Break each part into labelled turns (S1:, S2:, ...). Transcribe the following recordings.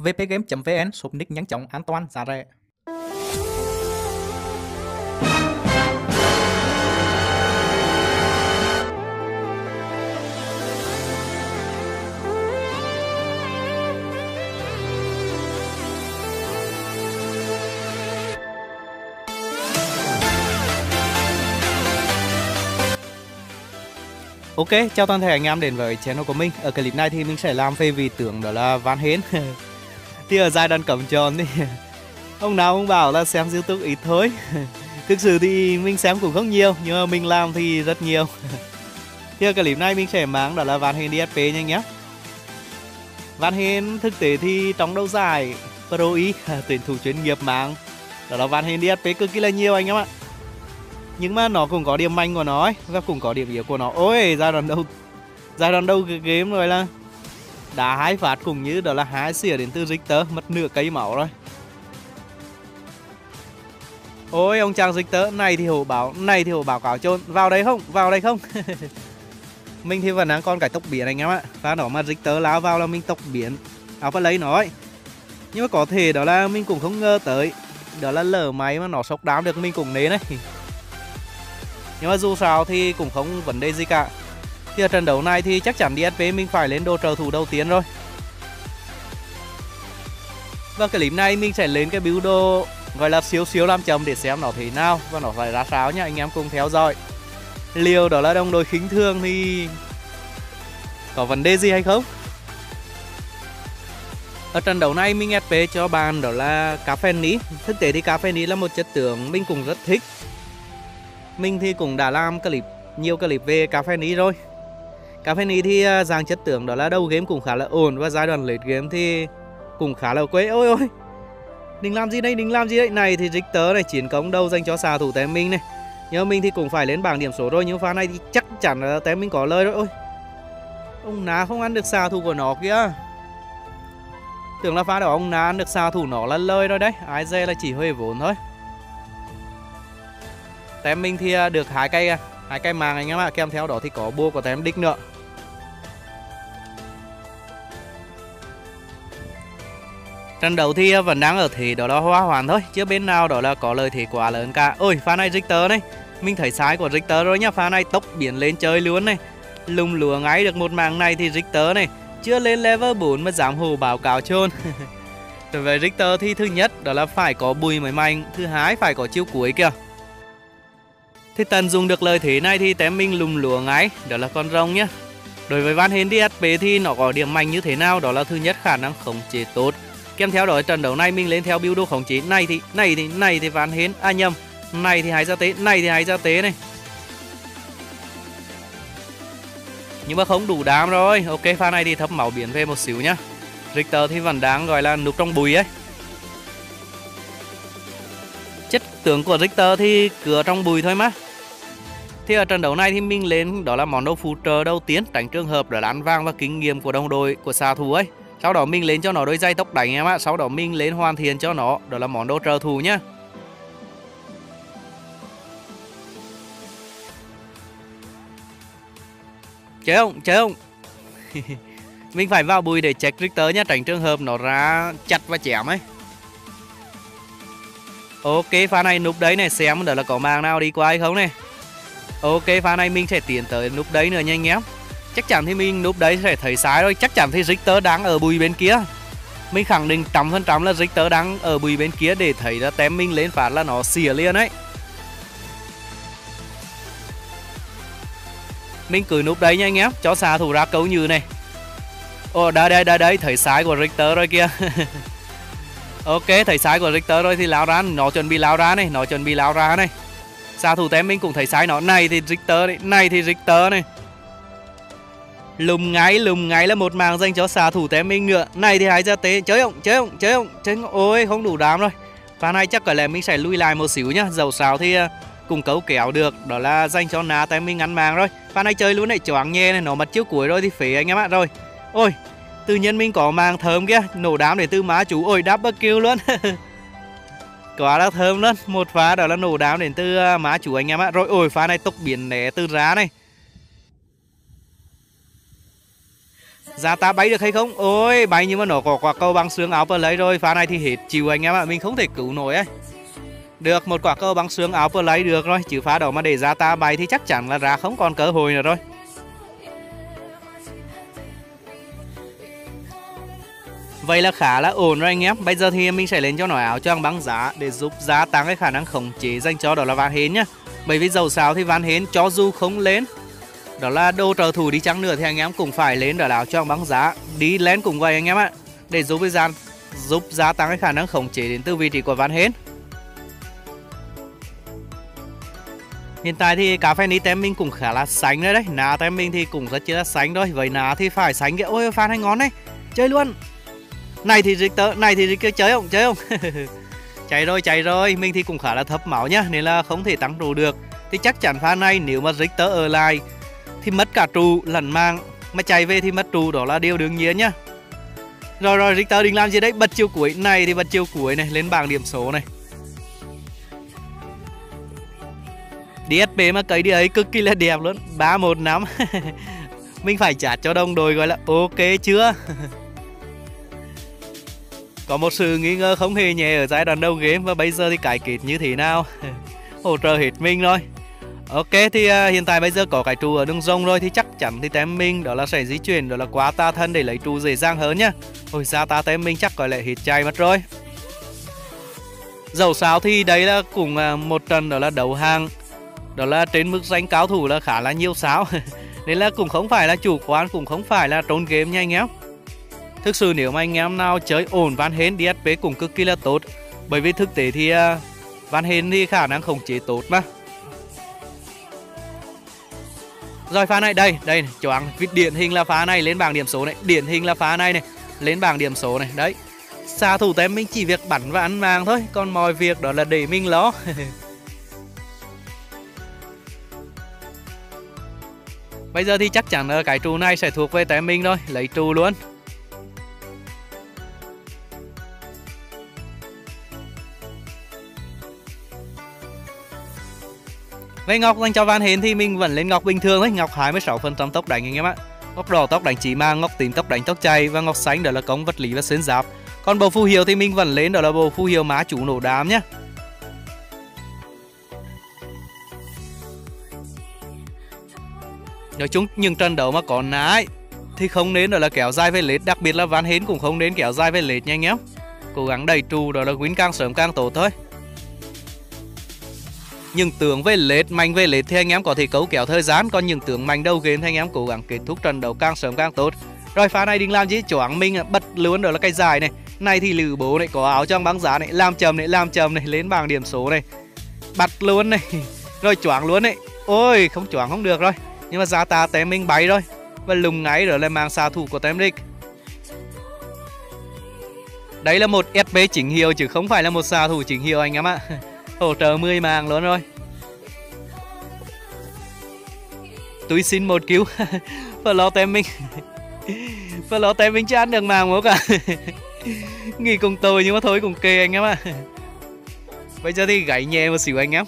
S1: vpgame.vn, shop nick nhanh chóng, an toàn, giá rẻ. Ok, chào toàn thể anh em đến với channel của mình. Ở clip này thì mình sẽ làm về vị tướng đó là Van Hến. Thì ở giai đoạn cổng tròn thì ông nào cũng bảo là xem YouTube ít thôi. Thực sự thì mình xem cũng không nhiều, nhưng mà mình làm thì rất nhiều. Thì ở clip này mình sẽ mang đó là Van Hến DSP nha nhé. Van Hến thực tế thì trong đấu giải Pro E tuyển thủ chuyên nghiệp mang đó là Van Hến DSP cực kỳ là nhiều anh em ạ. Nhưng mà nó cũng có điểm mạnh của nó ấy, và cũng có điểm yếu của nó. Ôi, giai đoạn đầu cái game rồi là đá 2 phát cũng như đó là 2 xỉa đến từ Richter, mất nửa cây máu rồi. Ôi ông chàng Richter này thì hổ báo cáo chôn vào đây không, vào đây không. Mình thì vẫn đang còn cái tốc biến anh em ạ. Và nó mà Richter lao vào là mình tốc biến phải lấy nó ấy. Nhưng mà có thể đó là mình cũng không ngờ tới, đó là lỡ máy mà nó sốc đám được mình cũng nên đấy. Nhưng mà dù sao thì cũng không vấn đề gì cả. Thì ở trận đấu này thì chắc chắn DSP mình phải lên đồ trợ thủ đầu tiên rồi. Và clip này mình sẽ lên cái build đồ gọi là siêu làm chậm để xem nó thế nào và nó phải ra sao nhá, anh em cùng theo dõi. Liệu đó là đồng đội khinh thường thì có vấn đề gì hay không? Ở trận đấu này mình SP cho bạn đó là Caffeine. Thực tế thì Caffeine là một chất tướng mình cũng rất thích. Mình thì cũng đã làm nhiều clip về Caffeine rồi. Caffeine thì dạng chất tướng đó là đầu game cũng khá là ổn, và giai đoạn late game thì cũng khá là quê. Ôi ôi, định làm gì đây, này thì Richter này chiến công đâu dành cho xạ thủ tem mình này. Nhưng mà mình thì cũng phải lên bảng điểm số rồi, nhưng pha này thì chắc chắn là tem mình có lời rồi. Ôi, ông ná không ăn được xạ thủ của nó kia. Tưởng là pha đó ông ná ăn được xạ thủ nó là lời rồi đấy, ai dè là chỉ hơi vốn thôi. Tem mình thì được hai cây màng anh em ạ, kèm theo đó thì có bua của tem đích nữa. Trận đấu thì vẫn đang ở thế đó là hoa hoàn thôi, chứ bên nào đó là có lợi thế quá lớn cả. Ôi, pha này Richter này, mình thấy sai của Richter rồi nhá, pha này tốc biến lên chơi luôn này. Lùng lúa ngay được một màng này thì Richter này chưa lên level 4 mà dám hồ báo cáo chôn. Đối với Richter thì thứ nhất đó là phải có bùi mới mạnh, thứ hai phải có chiêu cuối kìa. Thì tận dụng được lợi thế này thì tem mình lùm lúa ngay, đó là con rồng nhá. Đối với Van Hến DSP thì nó có điểm mạnh như thế nào, đó là thứ nhất khả năng khống chế tốt. Kèm theo đó trận đấu này mình lên theo build đồ khống chế này thì Van Hến nhầm, này thì hãy ra tế, này. Nhưng mà không đủ đam rồi. Ok, pha này thì thấp máu biến về một xíu nhá. Richter thì vẫn đang gọi là núp trong bùi ấy. Chất tướng của Richter thì cửa trong bùi thôi mà. Thì ở trận đấu này thì mình lên đó là món đồ phụ trợ đầu tiên, tránh trường hợp đó là ăn vàng và kinh nghiệm của đồng đội của xạ thủ ấy. Sau đó mình lên cho nó đôi dây tốc đánh em ạ. Sau đó mình lên hoàn thiện cho nó đó là món đồ trợ thủ nhá. Chơi không? Mình phải vào bùi để check Richter nhá, tránh trường hợp nó ra chặt và chém ấy. Ok, pha này núp đấy này, xem đó là có màng nào đi qua hay không này. Ok, pha này mình sẽ tiến tới núp đấy nữa nha anh em. Chắc chắn thì mình núp đấy sẽ thấy sai rồi. Chắc chắn thì Richter đang ở bùi bên kia. Mình khẳng định 100% là Richter đang ở bùi bên kia, để thấy là tem mình lên phát là nó xỉa liền ấy. Mình cứ núp đấy nha anh em, cho xạ thủ ra câu như này. Ồ, đây, thấy sai của Richter rồi kia. Ok, thấy sai của Richter rồi thì lao ra, nó chuẩn bị lao ra này. Xạ thủ tem mình cũng thấy sai nó, này thì Richter này. Lùm ngay là một màng dành cho xạ thủ tem mình nữa. Này thì hãy ra tế, chơi không. Ôi, không đủ đám rồi. Pha này chắc có lẽ mình sẽ lui lại một xíu nhá. Dẫu sao thì cũng cấu kéo được, đó là dành cho ná tem mình ăn màng rồi. Pha này chơi luôn này, choáng nhẹ này, nó mất chiếu cuối rồi thì phế anh em ạ. Rồi, ôi, tự nhiên mình có màng thơm kia, nổ đám để từ má chú. Ôi, double kill luôn. Quá là thơm luôn. Một pha đó là nổ đám đến từ má chú anh em ạ. Rồi, ôi, pha này tốc biến né từ giá này. Giá ta bay được hay không? Ôi bay nhưng mà nó có quả cầu bằng xương áo play rồi. Pha này thì hết chịu anh em ạ. Mình không thể cứu nổi ấy. Được một quả cầu bằng xương áo play được rồi. Chứ pha đó mà để giá ta bay thì chắc chắn là ra không còn cơ hội nữa rồi. Vậy là khá là ổn rồi anh em. Bây giờ thì mình sẽ lên cho nó áo choàng băng giá để giúp gia tăng cái khả năng khống chế dành cho đó là Van Hến nhá. Bởi vì dầu sao thì Van Hến cho dù không lên đó là đồ trợ thủ đi chăng nữa thì anh em cũng phải lên đó là áo choàng băng giá đi lên cùng vậy anh em ạ. Để giúp gia tăng cái khả năng khống chế đến từ vị trí của Van Hến. Hiện tại thì cà phê ní tem mình cũng khá là sánh rồi đấy. Ná tem mình thì cũng rất là sánh rồi. Vậy ná thì phải sánh kìa. Ôi Phan hay ngon đấy. Chơi luôn. Này thì Richter, chơi không? Chơi không? Chạy rồi. Mình thì cũng khá là thấp máu nhá, nên là không thể tăng trụ được. Thì chắc chắn pha này nếu mà Richter ở lại thì mất cả trụ lẫn mang, mà chạy về thì mất trụ, đó là điều đương nhiên nhá. Rồi Richter định làm gì đấy? Bật chiều cuối này thì bật chiều cuối này lên bảng điểm số này. DSP mà cấy đi ấy cực kỳ là đẹp luôn. 3-1-5. Mình phải trả cho đồng đội gọi là ok chưa? Có một sự nghi ngờ không hề nhẹ ở giai đoạn đầu game và bây giờ thì cải kết như thế nào? Hỗ trợ hết mình rồi. Ok thì hiện tại bây giờ có cái trụ ở đường rồng rồi thì chắc chắn thì tem mình đó là sẽ di chuyển đó là qua ta thân để lấy trụ dễ dàng hơn nhá. Ôi ra ta tem mình chắc có lẽ hết chạy mất rồi. Dẫu sao thì đấy là cũng một trận đó là đấu hàng đó là trên mức danh cao thủ là khá là nhiều sao. Nên là cũng không phải là chủ quan, cũng không phải là trốn game nha anh em. Thực sự nếu mà anh em nào chơi ổn Van Hến DSP cũng cực kỳ là tốt. Bởi vì thực tế thì Van Hến thì khả năng khống chế tốt mà. Rồi pha này đây choáng điển hình là pha này lên bảng điểm số này, điển hình là pha này này lên bảng điểm số này. Đấy. Xạ thủ tem mình chỉ việc bắn và ăn vàng thôi, còn mọi việc đó là để mình lo. Bây giờ thì chắc chắn là cái trụ này sẽ thuộc về tem mình thôi, lấy trụ luôn. Với ngọc dành cho Van Hến thì mình vẫn lên ngọc bình thường thôi, ngọc 26% tốc đánh anh em ạ. Ngọc đỏ tốc đánh chỉ mang, ngọc tím tốc đánh tốc chạy và ngọc xanh đó là công vật lý và xuyên giáp. Còn bộ phù hiệu thì mình vẫn lên đó là bộ phù hiệu má chủ nổ đám nhá. Nói chung những trận đấu mà có ná ấy, thì không nên đó là kéo dài về lết, đặc biệt là Van Hến cũng không nên kéo dài về lết nha anh em. Cố gắng đẩy trụ đó là win càng sớm càng tốt thôi. Những tướng về lết, mạnh về lết thì anh em có thể cấu kéo thời gian, còn những tướng mạnh đầu game thì anh em cố gắng kết thúc trận đấu càng sớm càng tốt. Rồi pha này định làm gì? Choáng mình bật luôn đó là cái dài này. Này thì lử bố này, có áo trong băng giá này, làm chầm này, lên bảng điểm số này. Bật luôn này. Rồi choáng luôn này. Ôi, không choáng không được rồi. Nhưng mà giá ta tem mình bay rồi. Và lùng ngay rồi là mang xạ thủ của tem Rick. Đấy là một SP chính hiệu chứ không phải là một xạ thủ chính hiệu anh em ạ. Hỗ trợ 10 mạng luôn rồi. Tôi xin một cứu. Và lo tem mình. Và lo tem mình chứ ăn được màng không cả. Nghĩ cùng tôi nhưng mà thôi cùng kê anh em ạ. Bây giờ thì gãy nhẹ một xíu anh em.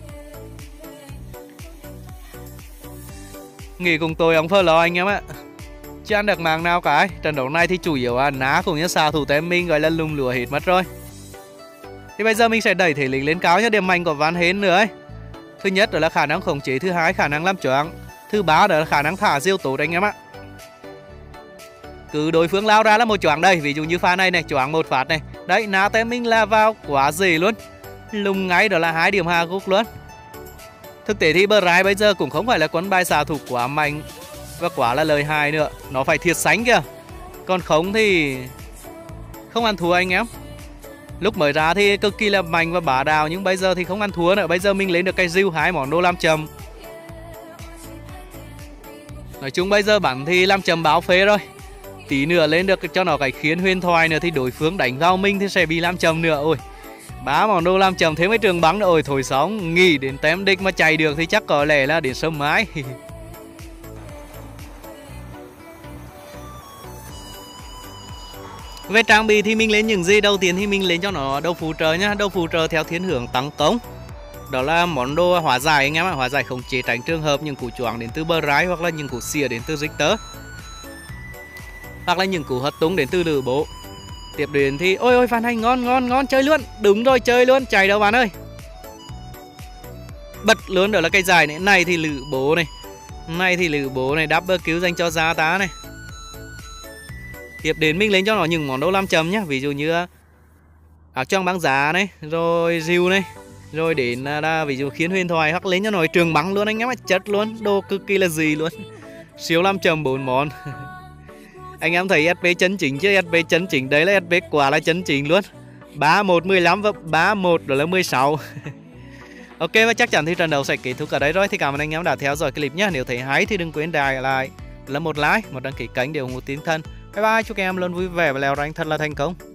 S1: Nghĩ cùng tôi ông phơ lo anh em ạ. Chứ ăn được màng nào cả. Trận đấu này thì chủ yếu là ná cũng như xạ thủ tem mình gọi là lùng lửa hết mất rồi. Thì bây giờ mình sẽ đẩy thể lực lên cao cho điểm mạnh của Van Hến nữa ấy. Thứ nhất đó là khả năng khống chế, thứ hai khả năng làm choáng, thứ ba đó là khả năng thả diêu tốt anh em ạ. Cứ đối phương lao ra là một choáng đây, ví dụ như pha này này, choáng một phát này. Đấy, ná tem mình là vào quá dễ luôn. Lùng ngay đó là 2 điểm hạ gục luôn. Thực tế thì Brai bây giờ cũng không phải là quân bài xạ thủ quá mạnh và quá là lời hại nữa, nó phải thiệt sánh kìa. Còn không thì không ăn thua anh em. Lúc mới ra thì cực kỳ là mạnh và bá đạo, nhưng bây giờ thì không ăn thua nữa. Bây giờ mình lấy được cái diêu 2 món đồ làm chầm. Nói chung bây giờ bắn thì làm chầm báo phế rồi. Tí nữa lên được cho nó cái khiến huyền thoại nữa thì đối phương đánh vào mình thì sẽ bị làm chầm nữa. Ôi, 3 món đồ làm chầm thêm mấy trường bắn nữa. Ôi thôi xong, nghĩ đến tem địch mà chạy được thì chắc có lẽ là đến sớm mãi. Về trang bị thì mình lên những gì? Đầu tiên thì mình lên cho nó đầu phù trợ nhá. Đầu phù trợ theo thiên hướng tăng công. Đó là món đồ hóa giải anh em ạ. Hóa giải khống chế tránh trường hợp những cú choáng đến từ Brai hoặc là những cú xìa đến từ Richter. hoặc là những cú hất tung đến từ Lữ Bố. Tiếp đến thì ôi ôi Phan Hành ngon chơi luôn. Đúng rồi, chơi luôn, chạy đâu bạn ơi. Bật luôn, đó là cây dài này. Này thì Lữ Bố này. Này thì Lữ Bố này, double cứu dành cho Giá Tá này. Tiếp đến mình lên cho nó những món đấu 5 chấm nhá. Ví dụ như áo choàng băng giá này, rồi rìu này, rồi đến là ví dụ khiến huyền thoại, hoặc lên cho nó trường băng luôn anh em ạ, chất luôn, đồ cực kỳ là gì luôn. Siêu 5 chấm 4 món. Anh em thấy SP chân chính chứ, SP chân chính đấy là SP quả là chân chính luôn. 31 15 và 31 đó là 16. Ok, và chắc chắn thì trận đấu sẽ kết thúc ở đây rồi. Thì cảm ơn anh em đã theo dõi clip nhé. Nếu thấy hay thì đừng quên để lại là một like, một đăng ký kênh để ủng hộ tiến thân. Bye bye, chúc các em luôn vui vẻ và leo rank thật là thành công.